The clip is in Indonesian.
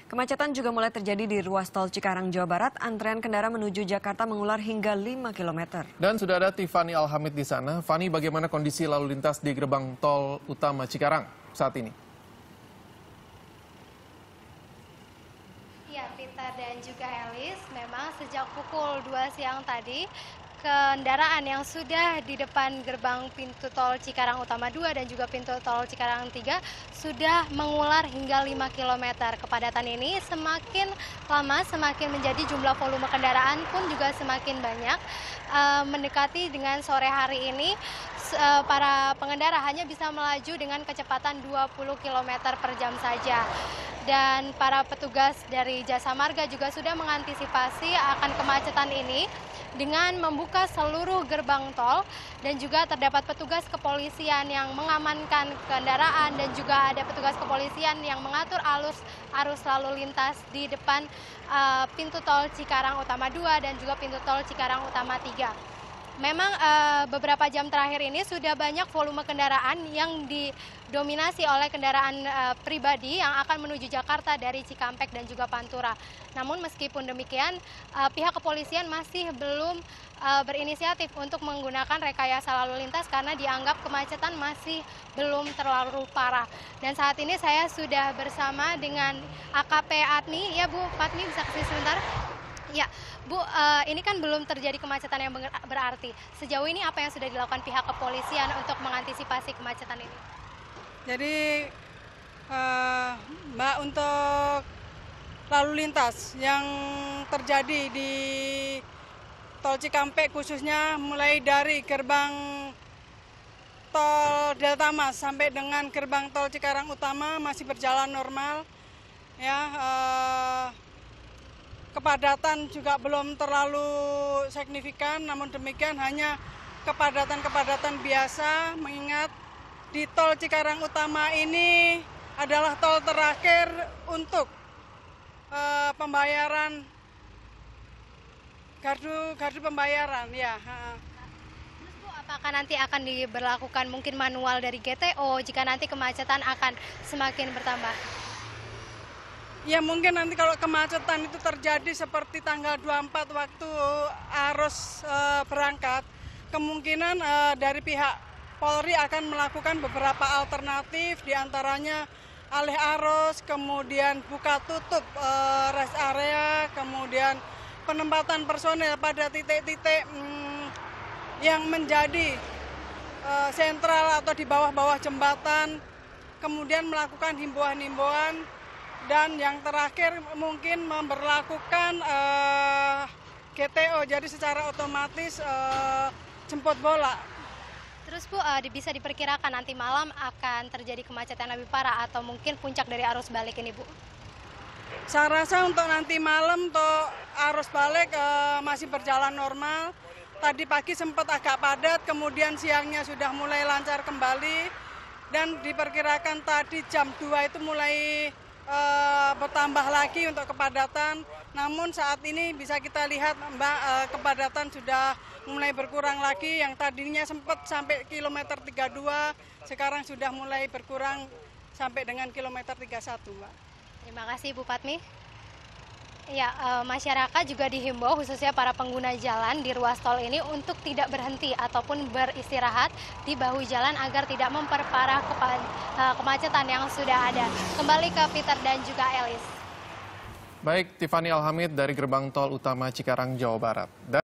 Kemacetan juga mulai terjadi di ruas tol Cikarang, Jawa Barat. Antrean kendaraan menuju Jakarta mengular hingga 5 km. Dan sudah ada Tiffany Alhamid di sana. Fani, bagaimana kondisi lalu lintas di gerbang tol utama Cikarang saat ini? Ya, Peter dan juga Elis, memang sejak pukul 2 siang tadi, kendaraan yang sudah di depan gerbang pintu tol Cikarang Utama 2 dan juga pintu tol Cikarang 3 sudah mengular hingga 5 km. Kepadatan ini semakin lama semakin menjadi jumlah volume kendaraan pun juga semakin banyak. Mendekati dengan sore hari ini, para pengendara hanya bisa melaju dengan kecepatan 20 km per jam saja. Dan para petugas dari Jasa Marga juga sudah mengantisipasi akan kemacetan ini dengan membuka seluruh gerbang tol, dan juga terdapat petugas kepolisian yang mengamankan kendaraan dan juga ada petugas kepolisian yang mengatur arus lalu lintas di depan pintu tol Cikarang Utama 2 dan juga pintu tol Cikarang Utama 3. Memang beberapa jam terakhir ini sudah banyak volume kendaraan yang didominasi oleh kendaraan pribadi yang akan menuju Jakarta dari Cikampek dan juga Pantura. Namun meskipun demikian, pihak kepolisian masih belum berinisiatif untuk menggunakan rekayasa lalu lintas karena dianggap kemacetan masih belum terlalu parah. Dan saat ini saya sudah bersama dengan AKP Atmi. Ya Bu, Patmi bisa kesini sebentar? Ya, Bu, ini kan belum terjadi kemacetan yang berarti. Sejauh ini apa yang sudah dilakukan pihak kepolisian untuk mengantisipasi kemacetan ini? Jadi, Mbak, untuk lalu lintas yang terjadi di tol Cikampek khususnya mulai dari gerbang tol Delta Mas sampai dengan gerbang tol Cikarang Utama masih berjalan normal. Ya, kepadatan juga belum terlalu signifikan, namun demikian hanya kepadatan-kepadatan biasa, mengingat di tol Cikarang Utama ini adalah tol terakhir untuk pembayaran gardu pembayaran. Ya. Terus Bu, apakah nanti akan diberlakukan mungkin manual dari GTO jika nanti kemacetan akan semakin bertambah? Ya, mungkin nanti kalau kemacetan itu terjadi seperti tanggal 24 waktu arus berangkat, kemungkinan dari pihak Polri akan melakukan beberapa alternatif, diantaranya alih arus, kemudian buka tutup rest area, kemudian penempatan personel pada titik-titik yang menjadi sentral atau di bawah-bawah jembatan, kemudian melakukan himbauan-himbauan. Dan yang terakhir mungkin memberlakukan GTO, jadi secara otomatis jemput bola. Terus Bu, bisa diperkirakan nanti malam akan terjadi kemacetan lebih parah atau mungkin puncak dari arus balik ini Bu? Saya rasa untuk nanti malam untuk arus balik masih berjalan normal. Tadi pagi sempat agak padat, kemudian siangnya sudah mulai lancar kembali. Dan diperkirakan tadi jam 2 itu mulai bertambah lagi untuk kepadatan, namun saat ini bisa kita lihat Mbak, kepadatan sudah mulai berkurang lagi. Yang tadinya sempat sampai kilometer 32, sekarang sudah mulai berkurang sampai dengan kilometer 31, Mbak. Terima kasih Bu Patmi. Ya, masyarakat juga dihimbau khususnya para pengguna jalan di ruas tol ini untuk tidak berhenti ataupun beristirahat di bahu jalan agar tidak memperparah kemacetan yang sudah ada. Kembali ke Peter dan juga Elis. Baik, Tiffany Alhamid dari gerbang tol utama Cikarang, Jawa Barat.